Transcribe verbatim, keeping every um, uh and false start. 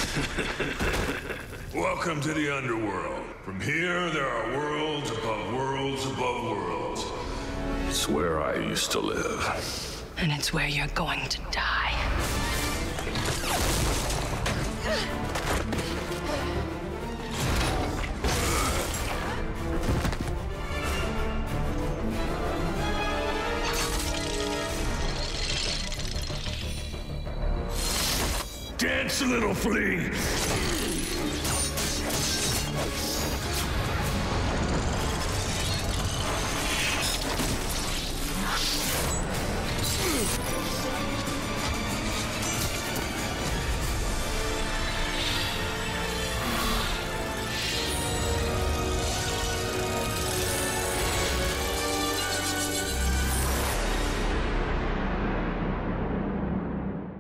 Welcome to the underworld. From here, there are worlds above worlds above worlds. It's where I used to live. And it's where you're going to die. Dance, little flea!